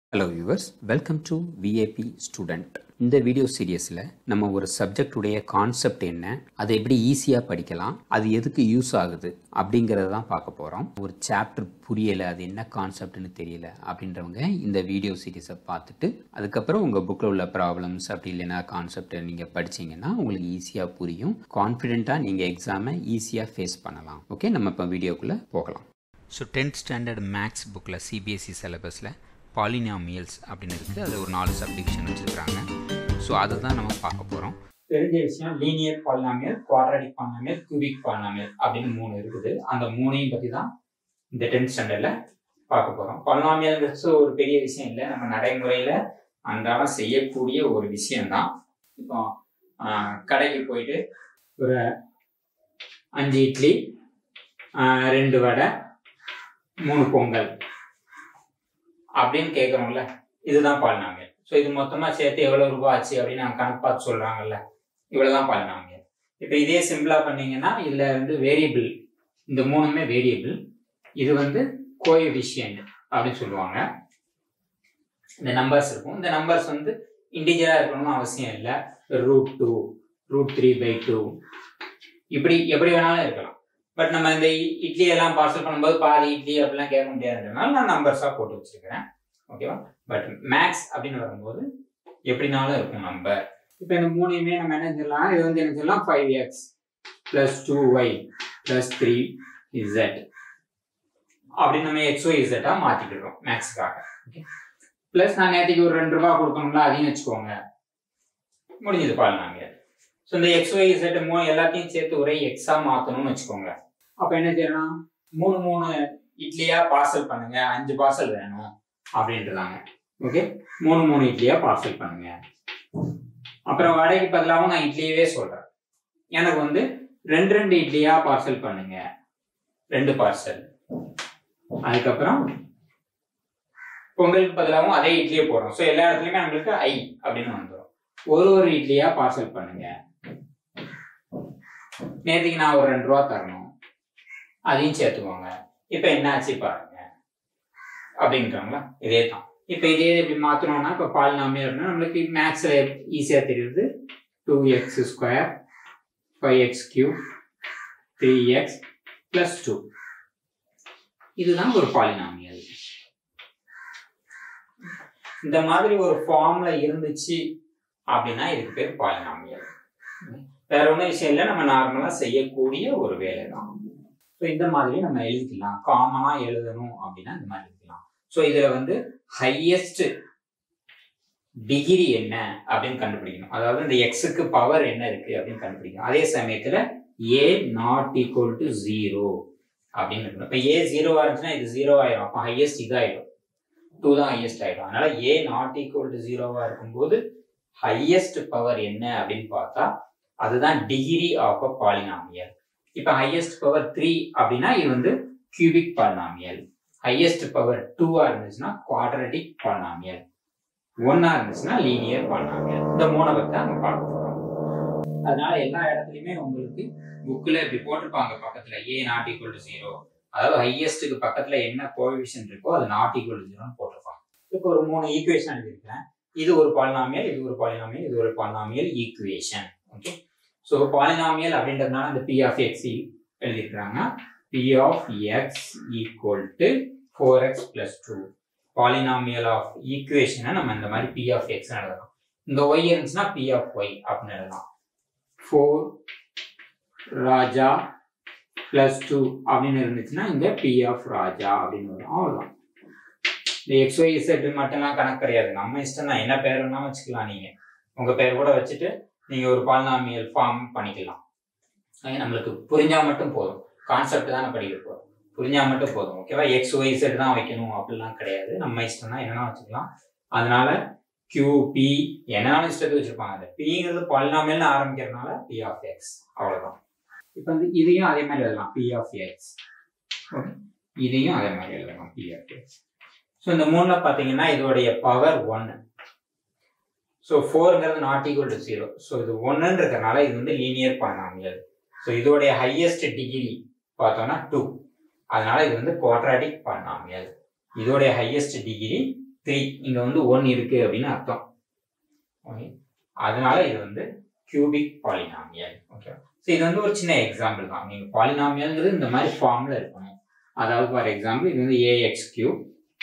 Hello viewers, welcome to VIP Student. இந்த video சீரியஸில் நம்ம ஒரு சப்ஜெக்ட் உடைய கான்செப்ட் என்ன, அதை எப்படி ஈஸியாக படிக்கலாம், அது எதுக்கு யூஸ் ஆகுது அப்படிங்கிறத தான் பார்க்க போகிறோம். ஒரு சாப்டர் புரியலை, அது என்ன கான்செப்ட்னு தெரியல அப்படின்றவங்க இந்த வீடியோ சீரியஸை பார்த்துட்டு அதுக்கப்புறம் உங்கள் புக்கில் உள்ள ப்ராப்ளம்ஸ் அப்படி இல்லைன்னா கான்செப்டை நீங்கள் படிச்சிங்கன்னா உங்களுக்கு ஈஸியாக புரியும். கான்ஃபிடென்ட்டாக நீங்கள் எக்ஸாமை ஈஸியாக ஃபேஸ் பண்ணலாம். ஓகே, நம்ம இப்போ வீடியோக்குள்ளே போகலாம். ஸோ 10th ஸ்டாண்டர்ட் மேக்ஸ் புக்கில் சிபிஎஸ்சி சிலபஸில் பாலினாமியல்ஸ் அப்படின்னு இருக்குது. அது ஒரு 4 சப்டிவிஷன் வச்சுருக்காங்க. ஸோ அதை தான் நம்ம பார்க்க போகிறோம். தெரிஞ்ச விஷயம் linear polynomial, quadratic polynomial, cubic polynomial அப்படின்னு 3 இருக்குது. அந்த 3ஐயும் பற்றி தான் இந்த 10th ஸ்டாண்டர்டில் பார்க்க போகிறோம். பாலினாமியல்ங்கிறது ஒரு பெரிய விஷயம் இல்லை, நம்ம நடைமுறையில் அன்றாடம் செய்யக்கூடிய ஒரு விஷயம்தான். இப்போ கடைக்கு போயிட்டு ஒரு 5 இட்லி, 2 வடை, 3 பொங்கல் அப்படின்னு கேட்குறோம்ல, இதுதான் பாலினாமியல். ஸோ இது மொத்தமாக சேர்த்து எவ்வளோ ரூபாய் ஆச்சு அப்படின்னு நாங்கள் கணக்கு பார்த்து சொல்கிறாங்கல்ல, இவ்வளோதான் பாலினாமியல். இப்போ இதே சிம்பிளாக பண்ணீங்கன்னா இதில் வந்து வேரியபிள், இந்த 3மே வேரியபிள், இது வந்து கோஎஃபிஷியன்ட் அப்படின்னு சொல்லுவாங்க. இந்த நம்பர்ஸ் இருக்கும், இந்த நம்பர்ஸ் வந்து இன்டிஜராக இருக்கணும்னு அவசியம் இல்லை. √2, √3/2 இப்படி எப்படி வேணாலும் இருக்கலாம். பட் நம்ம இந்த இட்லி எல்லாம் பார்சல் பண்ணும்போது பாதி இட்லி அப்படிலாம் கேட்க முடியாதுன்றதுனால நான் நம்பர்ஸாக போட்டு வச்சிருக்கிறேன். ஓகேவா? பட் மேக்ஸ் அப்படின்னு வரும்போது எப்படினாலும் இருக்கும் நம்பர். இப்போ இந்த 3ஐயுமே நம்ம என்ன சொல்லலாம், இது வந்து என்ன சொல்லலாம், 5x + 2y + 3z அப்படின்னு நம்ம XYZ மாற்றிக்கிடுறோம் மேக்ஸுக்காக. ஓகே, ப்ளஸ் நான் நேற்றுக்கு ஒரு 2 ரூபா கொடுக்கணும்ல, அதையும் வச்சுக்கோங்க, முடிஞ்சது பாலினாமியல். ஸோ இந்த XYZ எல்லாத்தையும் சேர்த்து ஒரே எக்ஸா மாற்றணும்னு வச்சுக்கோங்க. அப்போ என்ன செய்யணும், 3 இட்லியா பார்சல் பண்ணுங்க, 5 பார்சல் வேணும் அப்படின்றாங்க. ஓகே, 3 இட்லியா பார்சல் பண்ணுங்க. அப்புறம் வடைக்கு பதிலாகவும் நான் இட்லியவே சொல்றேன், எனக்கு வந்து 2 இட்லியா பார்சல் பண்ணுங்க, 2 பார்சல். அதுக்கப்புறம் பொங்கலுக்கு பதிலாகவும் அதே இட்லியே போடுறோம். ஸோ எல்லா இடத்துலையுமே நம்மளுக்கு ஐ அப்படின்னு வந்துடும். ஒரு இட்லியா பார்சல் பண்ணுங்க. நேற்றுக்கு நான் ஒரு 2 ரூபா தரணும், அதையும் சேர்த்துக்கோங்க. இப்போ என்ன ஆச்சு பாருங்க அப்படின்றாங்களா, இதே தான். இப்போ இதே இப்படி மாற்றணும்னா, இப்போ பாலினாமியல் நம்மளுக்கு மேக்ஸில் ஈஸியாக தெரியுது. 2x² 5x³ 3x + 2 இதுதான் ஒரு பாலினாமியல். இந்த மாதிரி ஒரு ஃபார்ம்ல இருந்துச்சு அப்படின்னா இதுக்கு பேர் பாலினாமியல். வேற ஒன்றும் விஷயம் இல்லை, நம்ம நார்மலாக செய்யக்கூடிய ஒரு வேலை தான். ஸோ இந்த மாதிரி நம்ம எழுதிக்கலாம், காமனாக எழுதணும் அப்படின்னா இந்த மாதிரி எழுதிக்கலாம். ஸோ இதில் வந்து ஹையஸ்ட் டிகிரி என்ன அப்படின்னு கண்டுபிடிக்கணும். அதாவது இந்த எக்ஸுக்கு பவர் என்ன இருக்கு அப்படின்னு கண்டுபிடிக்கணும். அதே சமயத்தில் a ≠ 0 அப்படின்னு இருக்கணும். இப்போ a 0 இருந்துச்சுன்னா இது 0 ஆயிரும், அப்போ ஹையஸ்ட் இதாயிடும், 2 தான் ஹையஸ்ட் ஆயிடும். அதனால a ≠ 0 இருக்கும்போது ஹையஸ்ட் பவர் என்ன அப்படின்னு பார்த்தா அதுதான் டிகிரி ஆஃப் அ பாலினாமியல். இப்போ ஹையஸ்ட் பவர் 3 அப்படின்னா இது வந்து கியூபிக் பாலினாமியல். ஹையஸ்ட் பவர் 2 இருந்துச்சுன்னா குவாட்ராட்டிக் பாலினாமியல். 1 இருந்துச்சுன்னா லீனியர் பாலினாமியல். இந்த 3 பத்தி நம்ம பார்க்க போறோம். அதனால எல்லா இடத்துலையுமே உங்களுக்கு புக்கில் இப்படி போட்டிருப்பாங்க பக்கத்துல a ≠ 0, அதாவது ஹையஸ்டுக்கு பக்கத்துல என்ன கோஎஃபிஷியன்ட் இருக்கோ அது ≠ 0ன்னு போட்டிருப்பாங்க. இப்போ ஒரு 3 ஈக்குவேஷன் எழுதியிருக்கேன். இது ஒரு பாலினாமியல், இது ஒரு பாலினாமியல், இது ஒரு polynomial equation. Okay, so polynomial அப்படின்றதுனால இந்த P of x எழுதியிருக்கிறாங்க. P of x = 4x + 2. Polynomial of ஈக்குவேஷனை நம்ம இந்த மாதிரி P of x எழுதலாம். இந்த y இருந்துச்சுன்னா P of y அப்படின்னு எழுதலாம். 4 ராஜா + 2 அப்படின்னு இருந்துச்சுன்னா இந்த P of ராஜா அப்படின்னு வரும். அவ்வளோதான். இந்த XYZ மட்டும்லாம் கணக்கு கிடையாது, நம்ம இஷ்டம் தான். என்ன பேர் வேணாலும் வச்சுக்கலாம், நீங்க உங்க பேர் கூட வச்சுட்டு நீங்க ஒரு பாலினாமியல் ஃபார்ம் பண்ணிக்கலாம். நம்மளுக்கு புரிஞ்சா மட்டும் போதும், கான்செப்ட் தானே படிக்க போறோம், புரிஞ்சா மட்டும் போதும். ஓகேவா? XYZ தான் வைக்கணும் அப்படிலாம் கிடையாது, நம்ம இஷ்டம் தான், என்னன்னா வச்சுக்கலாம். அதனால QP என்னன்னு இஷ்டத்துக்கு வச்சிருப்பாங்க. அந்த Pங்கிறது பாலினாமியல்னு ஆரம்பிக்கிறதுனால P of x அவ்வளவுதான். இப்போ வந்து இதையும் அதே மாதிரி எழுதலாம், P of x. ஓகே, இதையும் அதே மாதிரி எழுதலாம், P of x. ஸோ இந்த 3ல பார்த்தீங்கன்னா இதோடைய பவர் 1. ஸோ 4ங்கிறது ≠ 0. ஸோ இது 1ன்னு இருக்கிறதுனால இது வந்து லீனியர் பாலினாமியல். ஸோ இதோடைய ஹையஸ்ட் டிகிரி பார்த்தோம்னா 2, அதனால இது வந்து குவாட்ராட்டிக் பாலினாமியல். இதோடைய ஹையஸ்ட் டிகிரி 3 இங்க வந்து 1 இருக்கு அப்படின்னு அர்த்தம். ஓகே, அதனால இது வந்து கியூபிக் பாலினாமியல். ஓகே, ஸோ இது வந்து ஒரு சின்ன எக்ஸாம்பிள் தான். நீங்க பாலினாமியல்ங்கிறது இந்த மாதிரி ஃபார்ம்ல இருக்கணும். அதாவது ஃபார் எக்ஸாம்பிள் இது வந்து ax cube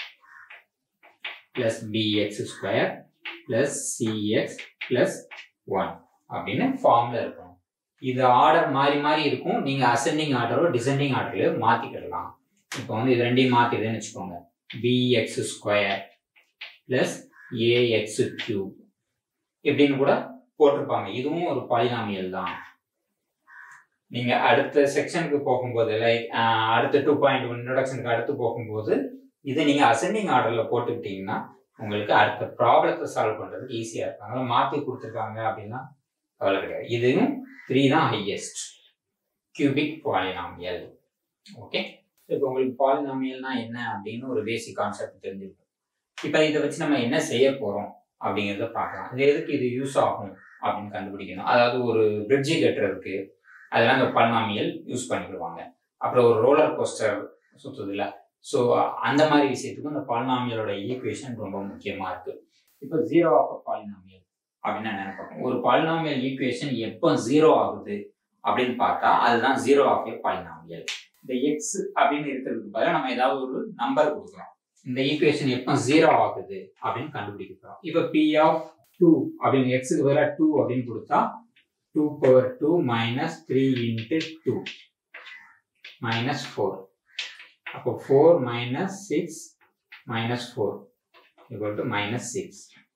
plus bx square plus cx plus 1 அப்படின்னு ஃபார்ம்ல இருக்கணும். இது ஆர்டர் மாறி மாறி இருக்கும். நீங்க அசெண்டிங் ஆர்டரோ டிசெண்டிங் ஆர்டர்லயோ மாத்திக்கிடலாம். இப்போ வந்து இது ரெண்டையும் மாத்திடுதுன்னு வச்சுக்கோங்க. bx square plus ax cube இப்படின்னு கூட போட்டிருப்பாங்க. இதுவும் ஒரு பாலினாமியல் தான். நீங்க அடுத்த செக்ஷனுக்கு போகும்போது லைக் அடுத்த 2.1 இன்ட்ரோடக்ஷனுக்கு அடுத்து போகும்போது இதை நீங்க அசெண்டிங் ஆர்டர்ல போட்டுக்கிட்டீங்கன்னா உங்களுக்கு அடுத்த ப்ராப்ளத்தை சால்வ் பண்றதுக்கு ஈஸியா இருக்கும். அதனால மாத்தி கொடுத்துருக்காங்க அப்படின்னா கவலை கிடையாது. இதுவும் 3 தான் ஹையஸ்ட் கியூபிக் பாலினாமியல். ஓகே, இப்போ உங்களுக்கு பாலினாமியல்னா என்ன அப்படின்னு ஒரு பேசிக் கான்செப்ட் தெரிஞ்சிருக்கும். இப்போ இதை வச்சு நம்ம என்ன செய்ய போறோம் அப்படிங்கிறத பார்க்கலாம். இது எதுக்கு இது யூஸ் ஆகும் அப்படின்னு கண்டுபிடிக்கணும். அதாவது ஒரு பிரிட்ஜு கட்டுறதுக்கு அதெல்லாம் இந்த பாலினாமியல் யூஸ் பண்ணிடுவாங்க. அப்புறம் ஒரு ரோலர் கோஸ்டர் சுத்துது இல்லை, ஸோ அந்த மாதிரி விஷயத்துக்கும் இந்த பாலினாமியலோட ஈக்குவேஷன் ரொம்ப முக்கியமா இருக்கு. இப்போ ஜீரோ ஆஃப் பாலினாமியல் அப்படின்னு நினைப்போம். ஒரு பாலினாமியல் ஈக்குவேஷன் எப்போ ஜீரோ ஆகுது அப்படின்னு பார்த்தா அதுதான் ஜீரோ ஆஃப் ஏ பாலினாமியல். இந்த எக்ஸ் அப்படின்னு இருக்கிறதுக்கு பதிலாக நம்ம ஏதாவது ஒரு நம்பர் கொடுக்குறோம். இந்த ஈக்குவேஷன் எப்போ ஜீரோ ஆகுது அப்படின்னு கண்டுபிடிக்கிறோம். இப்போ பி ஆஃப் 2 அப்படின்னு எக்ஸுக்கு பதிலாக 2 அப்படின்னு கொடுத்தா 2 power 2 minus 3 into 2 minus 4. அப்போ 4 minus 6 minus 4 equal to minus 6.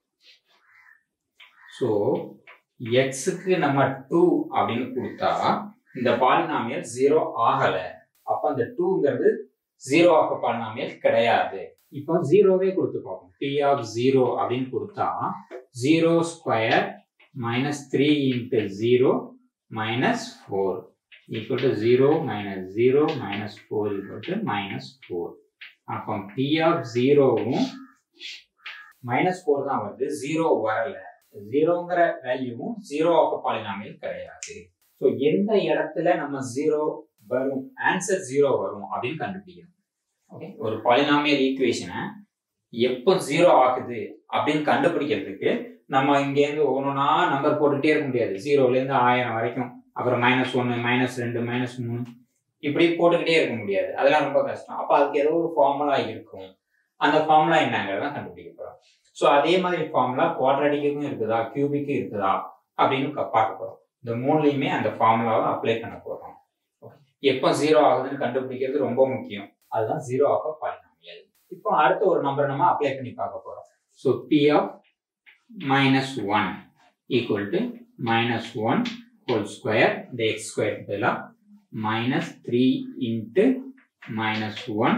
So xக்கு நம்ம 2 அப்படின்னு கொடுத்தா இந்த பாலினாமியல் 0 ஆகல. அப்ப அந்த 2ங்கிறது 0 ஆஃப் பாலினாமியல் கிடையாது. இப்போ 0வே கொடுத்து பார்ப்போம். p of 0 அப்படின்னு கொடுத்தா 0 square minus 3 into 0 minus 4 equal to 0 minus 0 minus 4 equal to minus 4. அப்போ p of 0வும் minus 4 தான் வருது, 0 வரல. 0ங்கிற வேல்யூவும் 0 ஆஃப் பாலினாமியல் கிடையாது. ஸோ எந்த இடத்துல நம்ம 0 வரும், ஆன்சர் 0 வரும் அப்படின்னு கண்டுபிடிக்கணும். ஓகே, ஒரு பாலினாமியல் ஈக்குவேஷனை எப்போ 0 ஆகுது அப்படின்னு கண்டுபிடிக்கிறதுக்கு நம்ம இங்கேருந்து ஒவ்வொன்றா நம்பர் போட்டுகிட்டே இருக்க முடியாது. 0லேருந்து 1000 வரைக்கும், அப்புறம் -1 -2 -3 இப்படி போட்டுக்கிட்டே இருக்க முடியாது. அதெல்லாம் ரொம்ப கஷ்டம். அப்போ அதுக்கு ஏதோ ஒரு ஃபார்முலா இருக்கும். அந்த ஃபார்முலா என்னங்கிறத கண்டுபிடிக்க போகிறோம். ஸோ அதே மாதிரி ஃபார்முலா குவாட்ராட்டிக்கும் இருக்குதா, கியூபிக்கும் இருக்குதா அப்படின்னு பார்க்க போகிறோம். இந்த மூணுலையுமே அந்த ஃபார்முலாவை அப்ளை பண்ண போகிறோம். எப்போ 0 ஆகுதுன்னு கண்டுபிடிக்கிறது ரொம்ப முக்கியம். அதுதான் 0 ஆஃப் பாலினாமியல். இப்போ அடுத்த ஒரு நம்பரை நம்ம அப்ளை பண்ணி பார்க்க போகிறோம். So p of -1 equal to -1 whole square, the x square பதிலா -3 into -1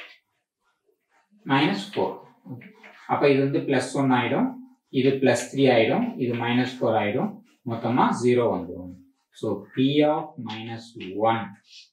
-4. அப்ப இது வந்து +1 ஆயிடும், இது +3 ஆயிடும், இது -4 ஆயிடும், மொத்தமா 0 வந்துடும். So p of -1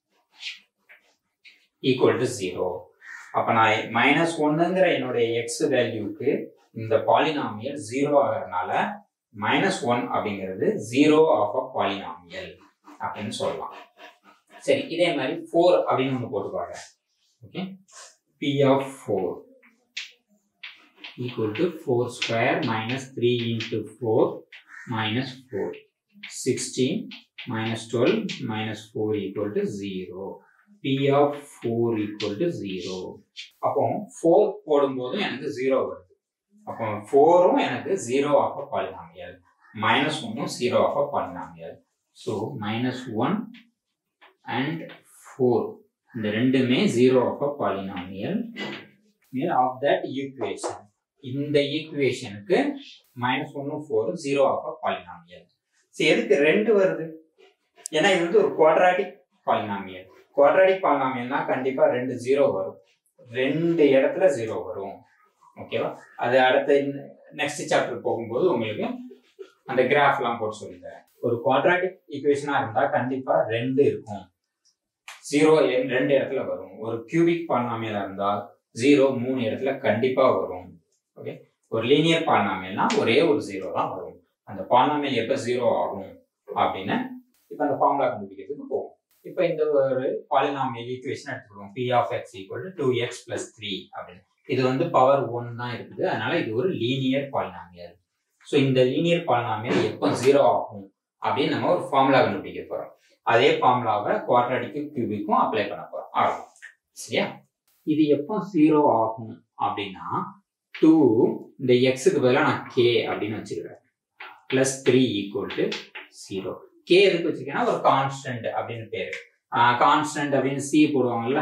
equal to 0. அப்ப நான் -1ங்கிற என்னுடைய x வேல்யூக்கு இந்த பாலினாமியல் 0 ஆகிறதுனால -1 அப்படிங்கிறது 0 ஆஃப் பாலினாமியல் அப்படின்னு சொல்லலாம். சரி, இதே மாதிரி 4 அப்படின்னு ஒன்று போட்டுப்பாங்க. Okay, p of 4 equal to 4 square minus 3 into 4 minus 4. 16 minus 12 minus 4 equal to 0. p of 4 equal to 0. அப்போ 4 போடும்போது எனக்கு 0 வருது. அப்போ 4ம் எனக்கு 0 ஆஃப் பாலினாமியல், -1ம் 0 ஆஃப் பாலினாமியல். ஸோ -1 and 4 இந்த ரெண்டுமே 0 of polynomial of that equation. இந்த ஈக்குவேஷனுக்கு -1ம் 4ம் 0 ஆஃப் பாலினாமியல். சரி, எதுக்கு 2 வருது? ஏன்னா இது வந்து ஒரு குவாட்ராட்டிக் பாலினாமியல். குவாட்ராட்டிக் பாலினாமியல்னா கண்டிப்பா 2 0 வரும், 2 இடத்துல 0 வரும். ஓகேவா? அது அடுத்த நெக்ஸ்ட் சாப்டர் போகும்போது உங்களுக்கு அந்த கிராஃப்லாம் போட்டு சொல்லித்தரேன். ஒரு குவாட்ராட்டிக் ஈக்குவேஷனா இருந்தா கண்டிப்பா 2 இருக்கும், 0 2 இடத்துல வரும். ஒரு கியூபிக் பாலினாமியலா இருந்தா 0 3 இடத்துல கண்டிப்பா வரும். ஓகே, ஒரு லீனியர் பாலினாமியல்னா ஒரே ஒரு 0 தான் வரும். அந்த பாலினாமியல் எப்ப 0 ஆகும் அப்படின்னு இப்ப அந்த ஃபார்முலா கண்டுபிடிக்கிறதுக்கு போகும். இப்ப இந்த ஒரு பாலினாமியல் ஈக்குவேஷன் எடுத்துக்கிறோம். p of x equal to 2x plus 3 அப்படின்னு. இது வந்து பவர் 1 தான் இருக்குது. அதனால இது ஒரு லீனியர் பாலினாமியல். ஸோ இந்த லீனியர் பாலினாமியல் எப்போ 0 ஆகும் அப்படின்னு நம்ம ஒரு ஃபார்முலா கண்டுபிடிக்க போறோம். அதே ஃபார்முலாவை குவாட்ராட்டிக்கும் கியூபிக்கும் அப்ளை பண்ண போறோம். ஆகும் சரியா? இது எப்போ 0 ஆகும் அப்படின்னா 2 இந்த எக்ஸுக்கு பதிலாக நான் கே அப்படின்னு வச்சுக்கிறேன். +3 = 0. கே எதுக்கு வச்சிருக்கேன்னா ஒரு கான்ஸ்டன்ட் அப்படின்னு பேரு. கான்ஸ்டன்ட் அப்படின்னு சி போடுவாங்கல்ல,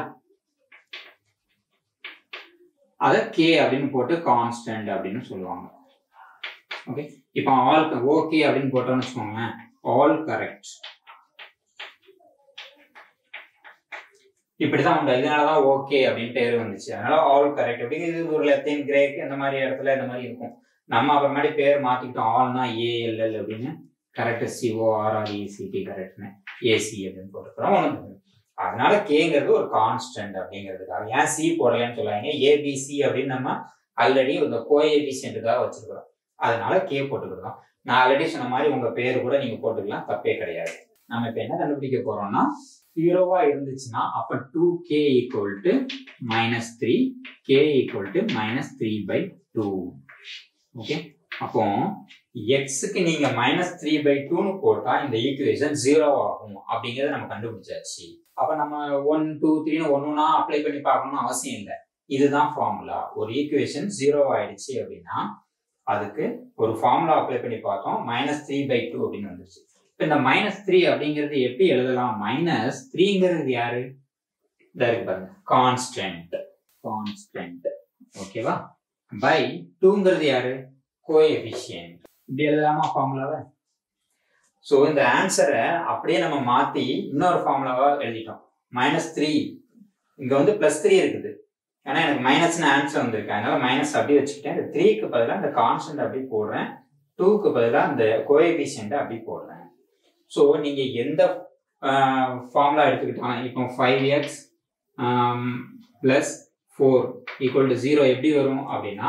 அத கே அப்படின்னு போட்டு கான்ஸ்டன்ட் அப்படின்னு சொல்லுவாங்க. ஓகே, இப்போ ஆல் ஓகே அப்படின்னு போட்டோம்னு வச்சுக்கோங்க, ஆல் கரெக்ட். இப்படிதான் உண்டு. இதனாலதான் ஓகே அப்படின்னு பேர் வந்துச்சு. அதனால ஆல் கரெக்ட் அப்படிங்கிறது ஒரு லத்தீன், கிரேக் இந்த மாதிரி இடத்துல இந்த மாதிரி இருக்கும். நம்ம அப்புறமாடி பேர் மாத்திக்கிட்டோம். ஆல்னா ஏஎல்எல் அப்படின்னு, கரெக்ட் CORRECT கரெக்ட்னு ஏசி அப்படின்னு போட்டுக்கிறோம். அதனால கேங்கிறது ஒரு கான்ஸ்டன்ட் அப்படிங்கிறதுக்காக. ஏன் சி போடலன்னு சொல்லாங்க, ஏபிசி அப்படின்னு நம்ம ஆல்ரெடி இந்த கோஎபிசியன்ட்டுக்காக வச்சிருக்கிறோம். அதனால கே போட்டுக்கிறோம். நான் ஆல்ரெடி சொன்ன மாதிரி உங்க பேரு கூட நீங்க போட்டுக்கலாம், தப்பே கிடையாது. நம்ம இப்ப என்ன கண்டுபிடிக்க போறோம்னா 0வா இருந்துச்சுன்னா அப்ப 2k = -3, k = -3/2. ஓகே, அப்போ எக்ஸுக்கு நீங்க -3/2ன்னு போட்டா இந்த ஈக்குவேஷன் 0 ஆகும் அப்படிங்கறத நம்ம கண்டுபிடிச்சாச்சு. அப்ப நம்ம 1 2 3ன்னு ஒன்னொன்னா அப்ளை பண்ணி பார்க்கணும்னு அவசியம் இல்லை. இதுதான் ஃபார்முலா. ஒரு ஈக்குவேஷன் 0 ஆயிடுச்சு அப்படின்னா அதுக்கு ஒரு ஃபார்முலா அப்ளை பண்ணி பார்த்தோம், -3/2 அப்படின்னு வந்துருச்சு. இப்ப இந்த -3 அப்படிங்கிறது எப்படி எழுதலாம்? -3ங்கிறது யாரு? இதா இருக்கு பாருங்க, கான்ஸ்டன்ட். ஓகேவா? பை 2ங்கிறது யாரு? கோஎபிஷியன்ட். இப்படி எழுதலாமா ஃபார்முலாவை? ஸோ இந்த ஆன்சரை அப்படியே நம்ம மாத்தி இன்னொரு ஃபார்முலாவா எழுதிட்டோம். -3 இங்க வந்து +3 இருக்குது. ஏன்னா எனக்கு மைனஸ்னு ஆன்சர் வந்திருக்கு, அதனால மைனஸ் அப்படியே வச்சுக்கிட்டேன். இந்த 3க்கு பதிலாக இந்த கான்ஸ்டன்ட் அப்படி போடுறேன், 2க்கு பதிலாக இந்த கோஎபிஷியன்ட் அப்படி போடுறேன். ஸோ நீங்க எந்த ஃபார்முலா எடுத்துக்கிட்டாலும் இப்போ 5x + 4 = 0 எப்படி வரும் அப்படின்னா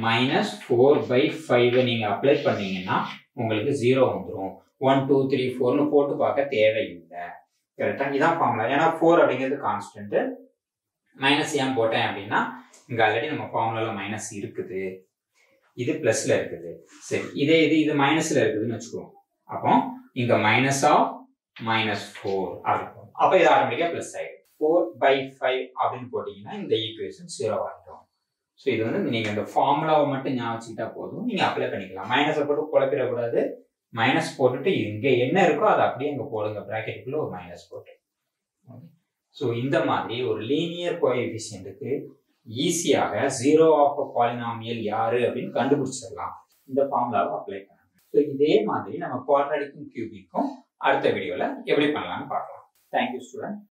-4/5 நீங்க அப்ளை பண்ணீங்கன்னா உங்களுக்கு 0 வந்துடும். 1 2 3 4ன்னு போட்டு பார்க்க தேவையில்லை. கரெக்டா? இதான் ஃபார்முலா. ஏன்னா 4 அப்படிங்கிறது கான்ஸ்டன்ட். மைனஸ் ஏன் போட்டேன் அப்படின்னா இங்க ஆல்ரெடி நம்ம ஃபார்முலால மைனஸ் இருக்குது, இது பிளஸ்ல இருக்குது. சரி, இது மைனஸ்ல இருக்குதுன்னு வச்சுக்குவோம். அப்போ இங்க -4 இருக்கும். அப்ப இது ஆட்டோமேட்டிக்கா பிளஸ் ஆயிடும். 4/5 அப்படின்னு போட்டீங்கன்னா இந்த ஈக்குவேஷன் 0 ஆகிடும். ஸோ இது வந்து நீங்க இந்த ஃபார்முலாவை மட்டும் ஞாபகம் வச்சுக்கிட்டா போதும், நீங்க அப்ளை பண்ணிக்கலாம். மைனஸை போட்டு குழப்பிடக்கூடாது. மைனஸ் போட்டுட்டு இங்க என்ன இருக்கோ அதை அப்படியே அங்க போடுங்க, பிராக்கெட்டுக்குள்ள ஒரு மைனஸ் போட்டு. ஸோ இந்த மாதிரி ஒரு லீனியர் கோஎஃபிஷியன்ட்டுக்கு ஈஸியாக 0 ஆஃப் பாலினாமியல் யாரு அப்படின்னு கண்டுபிடிச்சிடலாம் இந்த ஃபார்முலாவை அப்ளை பண்ணலாம். ஸோ இதே மாதிரி நம்ம குவாட்ராட்டிக்கும் கியூபிக்கும் அடுத்த வீடியோல எப்படி பண்ணலாம்னு பார்க்கலாம். Thank you student.